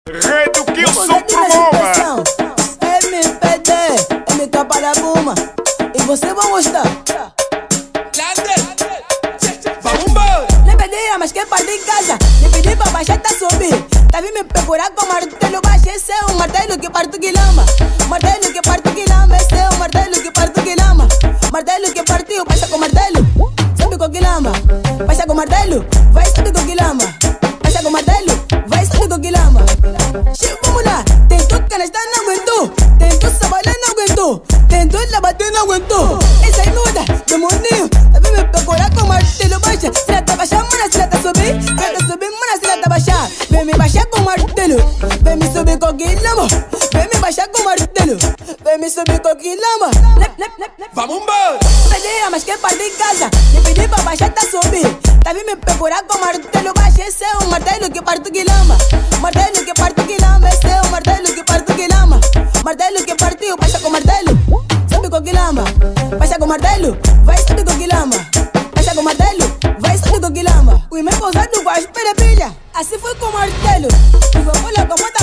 Rei do que o som promova. MPD, MK para a Buma. E você vai gostar. Vamos embora. Nem pedia, mas quer partir em casa. Nem pedi pra baixar, tá subir. Tá vindo me procurar com martelo. Baixa, esse é um martelo que parte o guilama. Martelo que parte o guilama. Esse é um martelo que parte o guilama. Martelo que partiu, baixa com martelo. Sobe com guilama. Baixa com martelo. Vai subir com guilama. Baixa com martelo. Vai subir com guilama. Vamos lá. Tentou canastar, não aguentou. Tentou sabalhar, não aguentou. Tentou lá bater, não aguentou. Essa é nuda, demoninho. Tá vindo me procurar com martelo. Baixa, se ela tá baixar, mana, se ela tá subir. Se ela tá subir, mana, se ela tá baixar. Vem me baixar com martelo. Vem me subir com guilama. Vem me baixar com martelo. Vem me subir com guilama. Vamos embora. Pedia, mas quer partir em casa. Nem pedi pra baixar, tá subir. Tá vindo me procurar com martelo. Baixa, esse é um martelo que parte o guilama. Martelo que parte o guilama. Esse é um martelo que parte o guilama. Martelo que partiu, baixa com martelo. Sobe com guilama. Baixa com martelo. Vai subir com guilama. Baixa com martelo. Vai subir com guilama. O irmão pousado com a espera pilha. Assim foi com o martelo. E vou olhar com a